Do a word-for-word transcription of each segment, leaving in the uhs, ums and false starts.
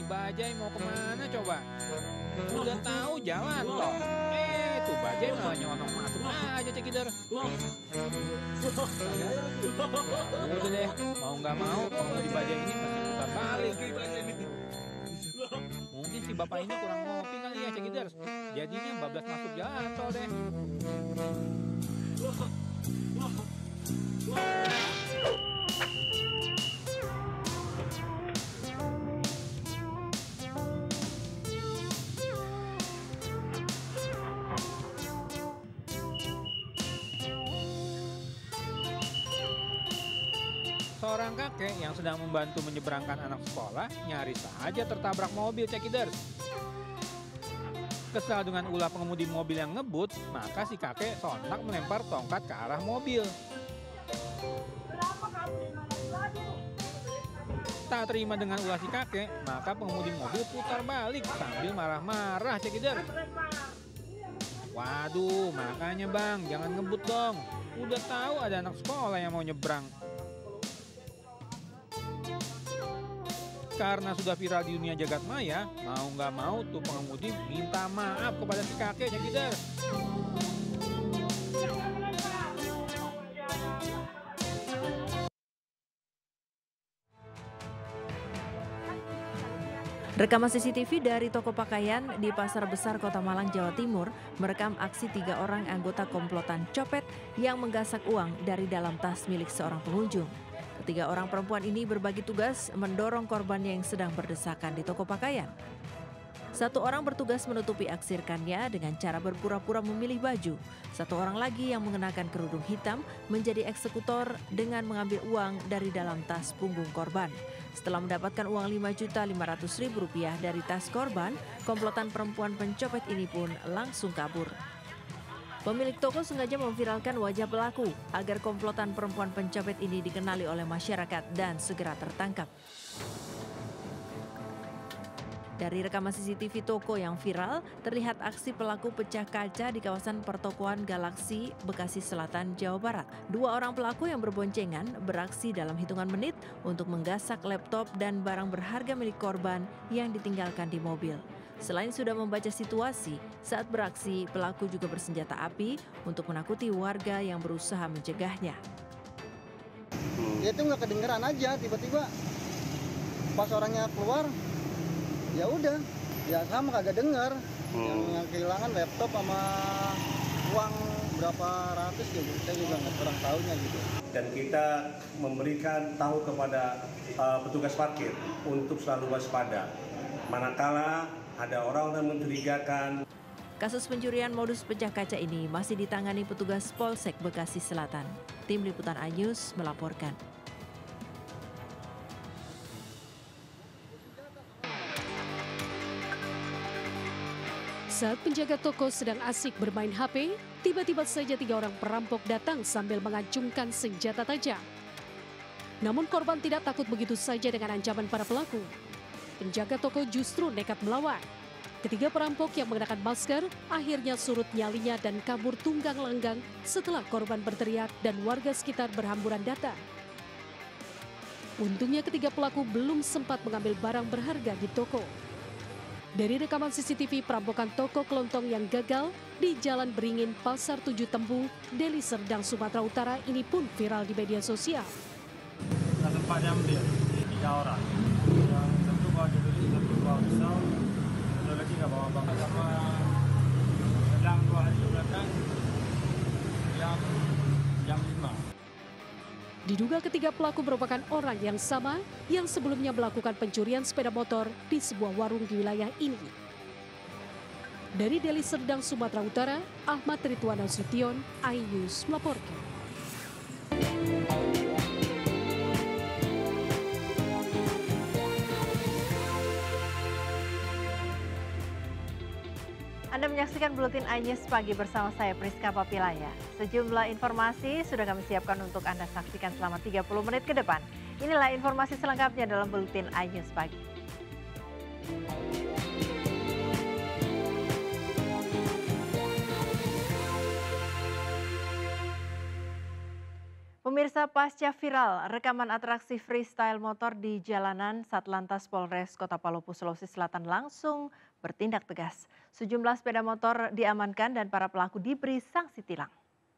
Bajai mau kemana coba? Udah tahu jalan toh. Eh, tuh Bajai malah nyelonong masuk aja Cekidar. Udah deh, mau nggak mau pengemudi Bajai ini pasti putar balik. Mungkin si bapak ini kurang ngopi kali ya Cekidar. Jadinya bablas masuk jalan tol deh. Seorang kakek yang sedang membantu menyeberangkan anak sekolah nyaris saja tertabrak mobil Cekiders. Kesal dengan ulah pengemudi mobil yang ngebut, maka si kakek sontak melempar tongkat ke arah mobil. Tak terima dengan ulah si kakek, maka pengemudi mobil putar balik sambil marah-marah Cekiders. Waduh, makanya bang, jangan ngebut dong. Udah tahu ada anak sekolah yang mau nyebrang. Karena sudah viral di dunia jagat maya, mau nggak mau tuh pengemudi minta maaf kepada si kakek Cekidar. Rekaman C C T V dari toko pakaian di Pasar Besar Kota Malang, Jawa Timur merekam aksi tiga orang anggota komplotan copet yang menggasak uang dari dalam tas milik seorang pengunjung. Ketiga orang perempuan ini berbagi tugas mendorong korbannya yang sedang berdesakan di toko pakaian. Satu orang bertugas menutupi aksi rekannya dengan cara berpura-pura memilih baju. Satu orang lagi yang mengenakan kerudung hitam menjadi eksekutor dengan mengambil uang dari dalam tas punggung korban. Setelah mendapatkan uang lima juta lima ratus ribu rupiah dari tas korban, komplotan perempuan pencopet ini pun langsung kabur. Pemilik toko sengaja memviralkan wajah pelaku agar komplotan perempuan pencopet ini dikenali oleh masyarakat dan segera tertangkap. Dari rekaman C C T V toko yang viral, terlihat aksi pelaku pecah kaca di kawasan pertokoan Galaksi, Bekasi Selatan, Jawa Barat. Dua orang pelaku yang berboncengan beraksi dalam hitungan menit untuk menggasak laptop dan barang berharga milik korban yang ditinggalkan di mobil. Selain sudah membaca situasi, saat beraksi pelaku juga bersenjata api untuk menakuti warga yang berusaha mencegahnya. Ya itu nggak kedengeran aja, tiba-tiba pas orangnya keluar, ya udah, ya sama kagak dengar. Hmm. Yang, yang kehilangan laptop sama uang berapa ratus ya, saya juga nggak kurang tahunya gitu. Dan kita memberikan tahu kepada uh, petugas parkir untuk selalu waspada. Manakala ada orang yang mencurigakan. Kasus pencurian modus pecah kaca ini masih ditangani petugas Polsek Bekasi Selatan. Tim Liputan iNews melaporkan. Saat penjaga toko sedang asik bermain H P, tiba-tiba saja tiga orang perampok datang sambil mengacungkan senjata tajam. Namun korban tidak takut begitu saja dengan ancaman para pelaku. Penjaga toko justru nekat melawan. Ketiga perampok yang mengenakan masker akhirnya surut nyalinya dan kabur tunggang langgang setelah korban berteriak dan warga sekitar berhamburan datang. Untungnya ketiga pelaku belum sempat mengambil barang berharga di toko. Dari rekaman C C T V perampokan toko kelontong yang gagal di Jalan Beringin, Pasar Tujuh Tembu, Deli Serdang, Sumatera Utara ini pun viral di media sosial. Sempat diambil tiga orang. Yang satu bawa jadul, satu bawa pisau, satu lagi nggak bawa bangga sama sedang dua hari ke belakang jam jam lima. Diduga ketiga pelaku merupakan orang yang sama yang sebelumnya melakukan pencurian sepeda motor di sebuah warung di wilayah ini. Dari Deli Serdang, Sumatera Utara, Ahmad Ridwan Nasution, iNews melaporkan. Anda menyaksikan Buletin iNews Pagi bersama saya Priska Papilaya. Sejumlah informasi sudah kami siapkan untuk Anda saksikan selama tiga puluh menit ke depan. Inilah informasi selengkapnya dalam Buletin iNews Pagi. Pemirsa, pasca viral rekaman atraksi freestyle motor di jalanan, Satlantas Polres Kota Palopo, Sulawesi Selatan langsung bertindak tegas. Sejumlah sepeda motor diamankan dan para pelaku diberi sanksi tilang.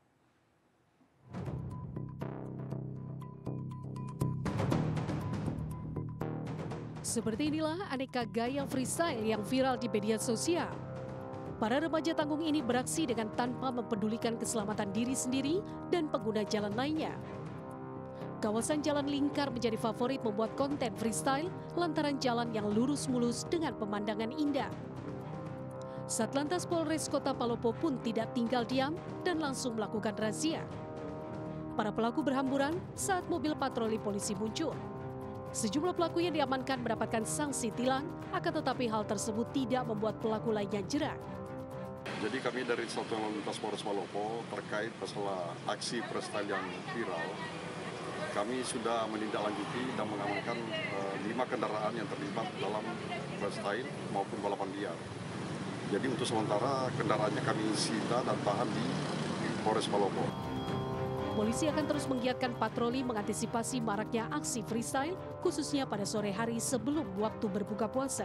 Seperti inilah aneka gaya freestyle yang viral di media sosial. Para remaja tanggung ini beraksi dengan tanpa mempedulikan keselamatan diri sendiri dan pengguna jalan lainnya. Kawasan jalan lingkar menjadi favorit membuat konten freestyle lantaran jalan yang lurus mulus dengan pemandangan indah. Satlantas Polres Kota Palopo pun tidak tinggal diam dan langsung melakukan razia. Para pelaku berhamburan saat mobil patroli polisi muncul. Sejumlah pelaku yang diamankan mendapatkan sanksi tilang, akan tetapi hal tersebut tidak membuat pelaku lainnya jerak. Jadi kami dari Satuan Lalu Lintas Polres Palopo terkait masalah aksi freestyle yang viral, kami sudah menindaklanjuti dan mengamankan uh, lima kendaraan yang terlibat dalam freestyle maupun balapan liar. Jadi untuk sementara kendaraannya kami sita dan tahan di Polres Palopo. Polisi akan terus menggiatkan patroli mengantisipasi maraknya aksi freestyle, khususnya pada sore hari sebelum waktu berbuka puasa.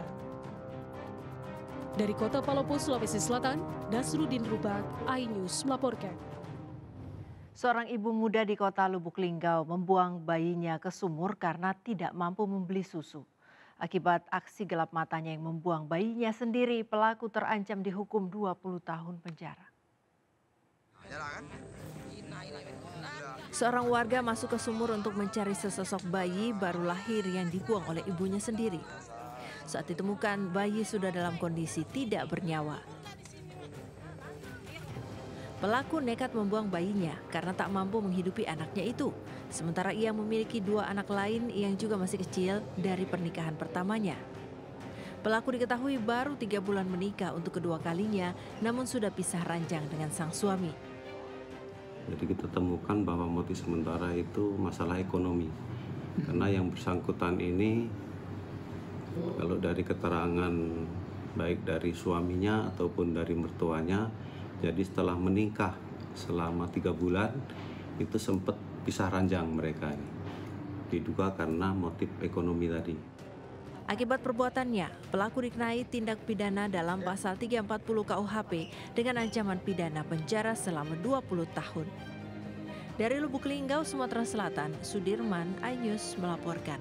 Dari Kota Palopo, Sulawesi Selatan, Nasruddin Rubak, iNews melaporkan. Seorang ibu muda di Kota Lubuk Linggau membuang bayinya ke sumur karena tidak mampu membeli susu. Akibat aksi gelap matanya yang membuang bayinya sendiri, pelaku terancam dihukum dua puluh tahun penjara. Seorang warga masuk ke sumur untuk mencari sesosok bayi baru lahir yang dibuang oleh ibunya sendiri. Saat ditemukan, bayi sudah dalam kondisi tidak bernyawa. Pelaku nekat membuang bayinya karena tak mampu menghidupi anaknya itu. Sementara ia memiliki dua anak lain yang juga masih kecil dari pernikahan pertamanya. Pelaku diketahui baru tiga bulan menikah untuk kedua kalinya, namun sudah pisah ranjang dengan sang suami. Jadi kita temukan bahwa motif sementara itu masalah ekonomi. Karena yang bersangkutan ini, kalau dari keterangan baik dari suaminya ataupun dari mertuanya, jadi setelah menikah selama tiga bulan itu sempat pisah ranjang mereka ini. Diduga karena motif ekonomi tadi. Akibat perbuatannya, pelaku dikenai tindak pidana dalam pasal tiga ratus empat puluh K U H P dengan ancaman pidana penjara selama dua puluh tahun. Dari Lubuk Linggau, Sumatera Selatan, Sudirman, iNews melaporkan.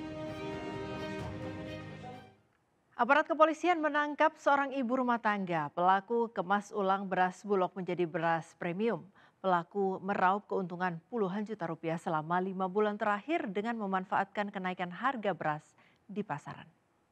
Aparat kepolisian menangkap seorang ibu rumah tangga. Pelaku kemas ulang beras Bulog menjadi beras premium. Pelaku meraup keuntungan puluhan juta rupiah selama lima bulan terakhir dengan memanfaatkan kenaikan harga beras di pasaran.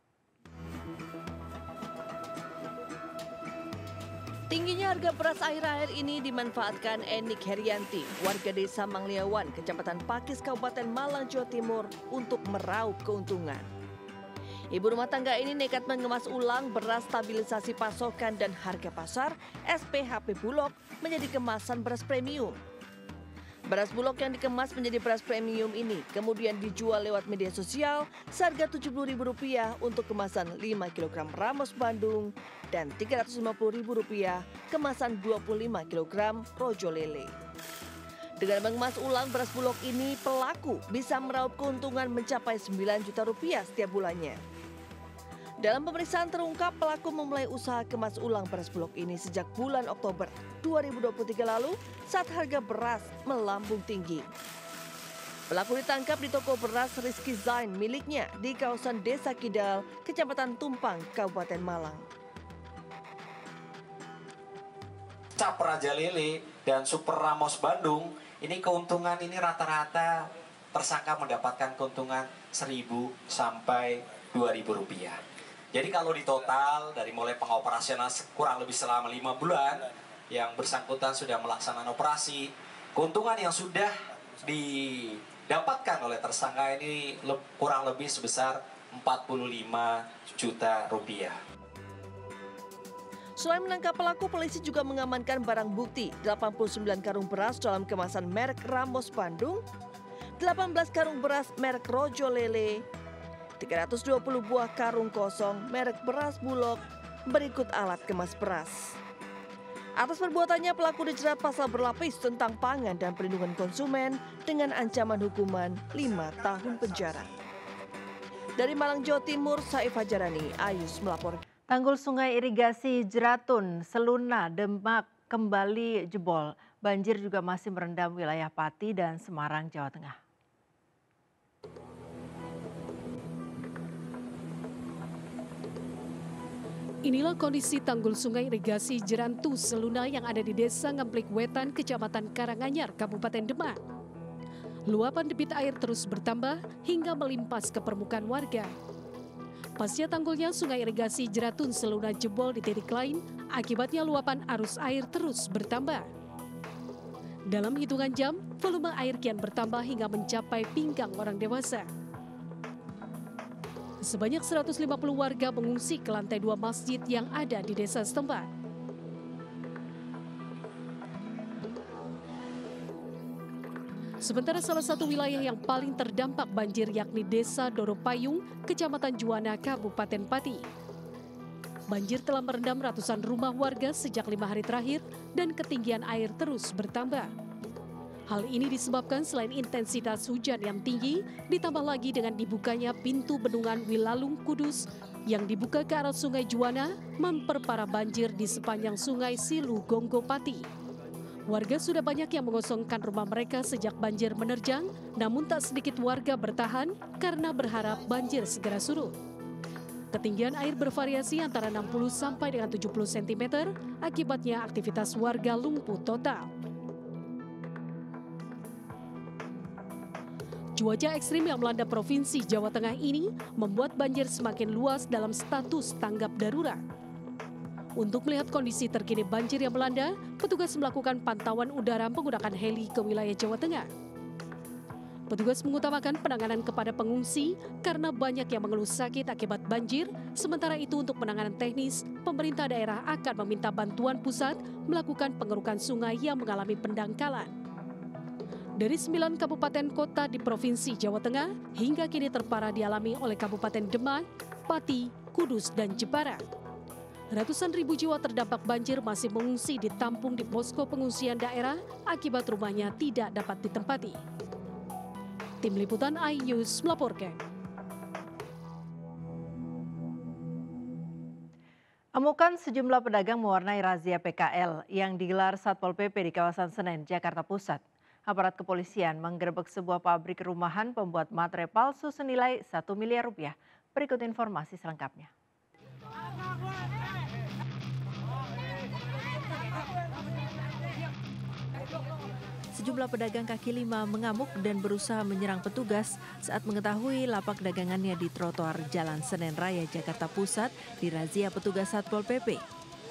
Tingginya harga beras akhir-akhir ini dimanfaatkan Enik Herianti, warga desa Mangliawan, Kecamatan Pakis, Kabupaten Malang, Jawa Timur untuk meraup keuntungan. Ibu rumah tangga ini nekat mengemas ulang beras stabilisasi pasokan dan harga pasar S P H P Bulog menjadi kemasan beras premium. Beras Bulog yang dikemas menjadi beras premium ini kemudian dijual lewat media sosial seharga tujuh puluh ribu rupiah untuk kemasan lima kilogram Ramos Bandung dan tiga ratus lima puluh ribu rupiah kemasan dua puluh lima kilogram Rojo Lele. Dengan mengemas ulang beras Bulog ini, pelaku bisa meraup keuntungan mencapai sembilan juta rupiah setiap bulannya. Dalam pemeriksaan terungkap pelaku memulai usaha kemas ulang beras Bulog ini sejak bulan Oktober dua ribu dua puluh tiga lalu saat harga beras melambung tinggi. Pelaku ditangkap di toko beras Rizky Zain miliknya di kawasan Desa Kidal, Kecamatan Tumpang, Kabupaten Malang. Cap Raja Lele dan Super Ramos Bandung, ini keuntungan ini rata-rata tersangka mendapatkan keuntungan seribu sampai dua ribu rupiah. Jadi kalau di total dari mulai pengoperasional kurang lebih selama lima bulan yang bersangkutan sudah melaksanakan operasi, keuntungan yang sudah didapatkan oleh tersangka ini kurang lebih sebesar empat puluh lima juta rupiah. Selain menangkap pelaku, polisi juga mengamankan barang bukti delapan puluh sembilan karung beras dalam kemasan merek Ramos Bandung, delapan belas karung beras merek Rojo Lele, tiga ratus dua puluh buah karung kosong merek beras Bulog berikut alat kemas beras. Atas perbuatannya pelaku dijerat pasal berlapis tentang pangan dan perlindungan konsumen dengan ancaman hukuman lima tahun penjara. Dari Malang, Jawa Timur, Saif Hajarani, Ayus melaporkan. Tanggul sungai irigasi Jeratun, Seluna, Demak kembali jebol. Banjir juga masih merendam wilayah Pati dan Semarang, Jawa Tengah. Inilah kondisi tanggul sungai irigasi Jerantu Seluna yang ada di Desa Ngemplik Wetan, Kecamatan Karanganyar, Kabupaten Demak. Luapan debit air terus bertambah hingga melimpas ke permukaan warga. Pasca tanggulnya sungai irigasi Jeratun Seluna jebol di titik lain, akibatnya luapan arus air terus bertambah. Dalam hitungan jam, volume air kian bertambah hingga mencapai pinggang orang dewasa. Sebanyak seratus lima puluh warga mengungsi ke lantai dua masjid yang ada di desa setempat. Sementara salah satu wilayah yang paling terdampak banjir yakni Desa Doropayung, Kecamatan Juwana, Kabupaten Pati. Banjir telah merendam ratusan rumah warga sejak lima hari terakhir dan ketinggian air terus bertambah. Hal ini disebabkan selain intensitas hujan yang tinggi, ditambah lagi dengan dibukanya pintu bendungan Wilalung Kudus yang dibuka ke arah Sungai Juwana memperparah banjir di sepanjang Sungai Silu Gonggo Pati. Warga sudah banyak yang mengosongkan rumah mereka sejak banjir menerjang, namun tak sedikit warga bertahan karena berharap banjir segera surut. Ketinggian air bervariasi antara enam puluh sampai dengan tujuh puluh sentimeter, akibatnya aktivitas warga lumpuh total. Cuaca ekstrim yang melanda Provinsi Jawa Tengah ini membuat banjir semakin luas dalam status tanggap darurat. Untuk melihat kondisi terkini banjir yang melanda, petugas melakukan pantauan udara menggunakan heli ke wilayah Jawa Tengah. Petugas mengutamakan penanganan kepada pengungsi karena banyak yang mengeluh sakit akibat banjir, sementara itu untuk penanganan teknis, pemerintah daerah akan meminta bantuan pusat melakukan pengerukan sungai yang mengalami pendangkalan. Dari sembilan kabupaten kota di Provinsi Jawa Tengah, hingga kini terparah dialami oleh Kabupaten Demak, Pati, Kudus, dan Jepara. Ratusan ribu jiwa terdampak banjir masih mengungsi ditampung di posko pengungsian daerah akibat rumahnya tidak dapat ditempati. Tim Liputan iNews melaporkan. Amukan sejumlah pedagang mewarnai razia P K L yang digelar Satpol P P di kawasan Senen, Jakarta Pusat. Aparat kepolisian menggerebek sebuah pabrik rumahan pembuat materai palsu senilai satu miliar rupiah. Berikut informasi selengkapnya. Sejumlah pedagang kaki lima mengamuk dan berusaha menyerang petugas saat mengetahui lapak dagangannya di trotoar Jalan Senen Raya, Jakarta Pusat dirazia petugas Satpol P P.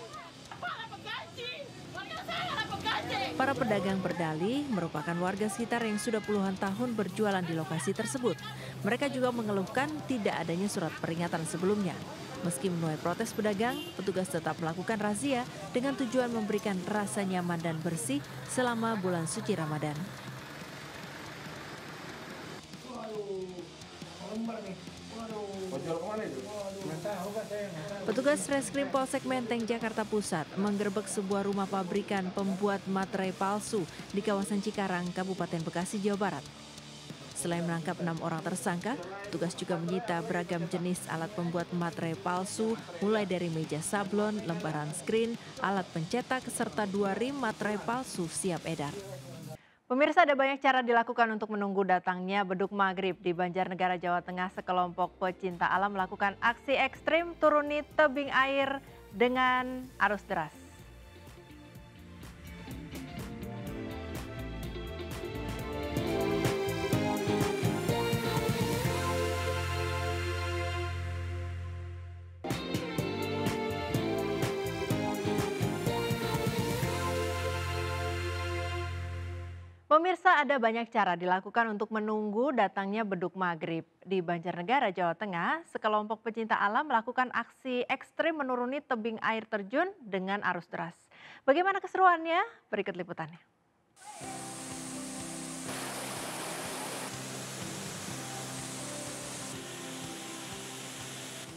Para pedagang berdalih merupakan warga sekitar yang sudah puluhan tahun berjualan di lokasi tersebut. Mereka juga mengeluhkan tidak adanya surat peringatan sebelumnya. Meski menuai protes pedagang, petugas tetap melakukan razia dengan tujuan memberikan rasa nyaman dan bersih selama bulan suci Ramadan. Petugas Reskrim Polsek Menteng, Jakarta Pusat menggerebek sebuah rumah pabrikan pembuat materai palsu di kawasan Cikarang, Kabupaten Bekasi, Jawa Barat. Selain menangkap enam orang tersangka, petugas juga menyita beragam jenis alat pembuat materai palsu, mulai dari meja sablon, lembaran skrin, alat pencetak, serta dua rim materai palsu siap edar. Pemirsa, ada banyak cara dilakukan untuk menunggu datangnya beduk maghrib. Di Banjarnegara, Jawa Tengah, sekelompok pecinta alam melakukan aksi ekstrim turuni tebing air dengan arus deras. Pemirsa, ada banyak cara dilakukan untuk menunggu datangnya beduk maghrib. Di Banjarnegara, Jawa Tengah, sekelompok pecinta alam melakukan aksi ekstrim menuruni tebing air terjun dengan arus deras. Bagaimana keseruannya? Berikut liputannya.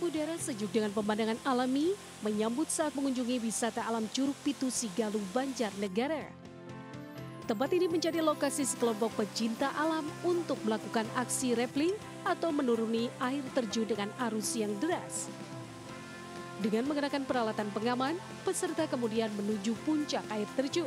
Udara sejuk dengan pemandangan alami menyambut saat mengunjungi wisata alam Curug Pitu Sigalu Banjarnegara. Tempat ini menjadi lokasi sekelompok pecinta alam untuk melakukan aksi rappelling atau menuruni air terjun dengan arus yang deras. Dengan mengenakan peralatan pengaman, peserta kemudian menuju puncak air terjun.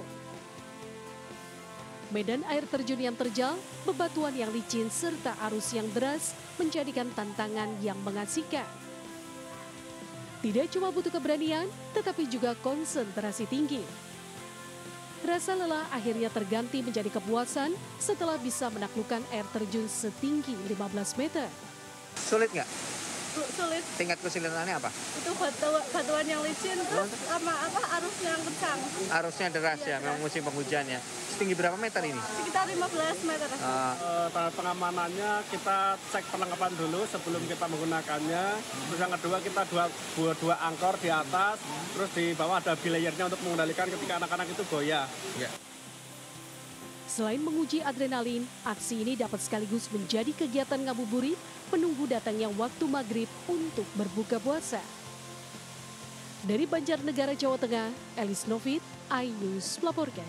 Medan air terjun yang terjal, bebatuan yang licin serta arus yang deras menjadikan tantangan yang mengasihkan. Tidak cuma butuh keberanian, tetapi juga konsentrasi tinggi. Rasa lelah akhirnya terganti menjadi kepuasan setelah bisa menaklukkan air terjun setinggi lima belas meter. Sulit nggak? Sulit. Tingkat kesulitannya apa? Itu batu, batuan yang licin, terus sama apa arusnya yang kencang. Arusnya deras ya, memang musim penghujan ya. Setinggi berapa meter ini? Sekitar lima belas meter. Uh, uh, pengamanannya kita cek perlengkapan dulu sebelum kita menggunakannya. Terus yang kedua kita dua, dua, dua angkor di atas, terus di bawah ada belayarnya untuk mengendalikan ketika anak-anak itu goyah. Ya. Selain menguji adrenalin, aksi ini dapat sekaligus menjadi kegiatan ngabuburit menunggu datangnya waktu maghrib untuk berbuka puasa. Dari Banjarnegara, Jawa Tengah, Elis Novit, iNews melaporkan.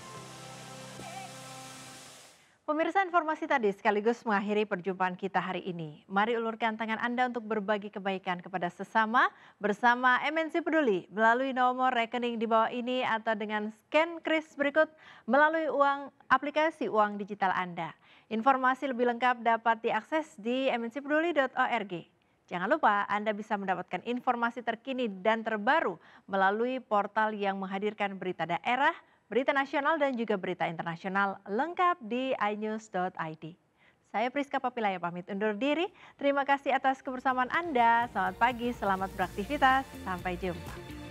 Pemirsa, informasi tadi sekaligus mengakhiri perjumpaan kita hari ini. Mari ulurkan tangan Anda untuk berbagi kebaikan kepada sesama bersama M N C Peduli melalui nomor rekening di bawah ini atau dengan scan kris berikut melalui uang aplikasi uang digital Anda. Informasi lebih lengkap dapat diakses di m n c peduli dot org. Jangan lupa Anda bisa mendapatkan informasi terkini dan terbaru melalui portal yang menghadirkan berita daerah, berita nasional dan juga berita internasional lengkap di i news dot i d. Saya Priska Papilaya pamit undur diri. Terima kasih atas kebersamaan Anda. Selamat pagi, selamat beraktivitas. Sampai jumpa.